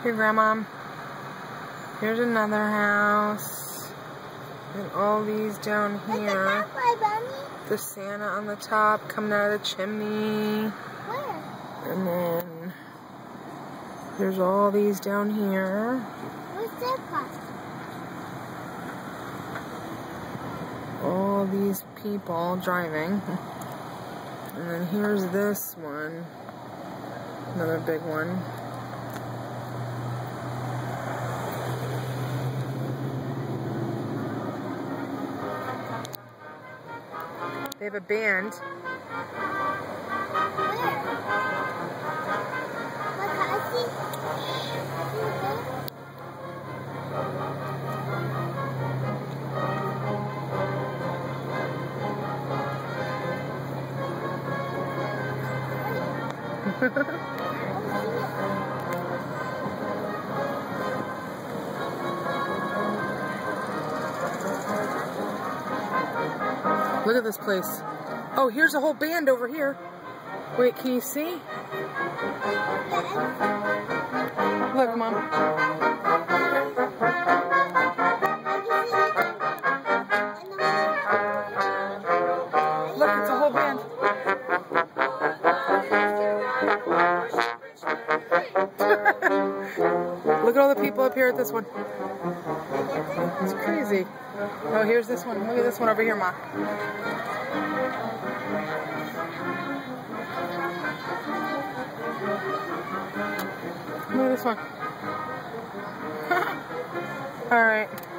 Here, Grandma. Here's another house. And all these down here. The Santa on the top coming out of the chimney. Where? And then there's all these down here. What's that cost? All these people driving. And then here's this one. Another big one. They have a band. Look at this place. Oh, here's a whole band over here. Wait, can you see? Look, Mom. Look, it's a whole band. Look at all the people up here at this one. It's crazy. Oh, here's this one. Look at this one over here, Ma. Look at this one. All right.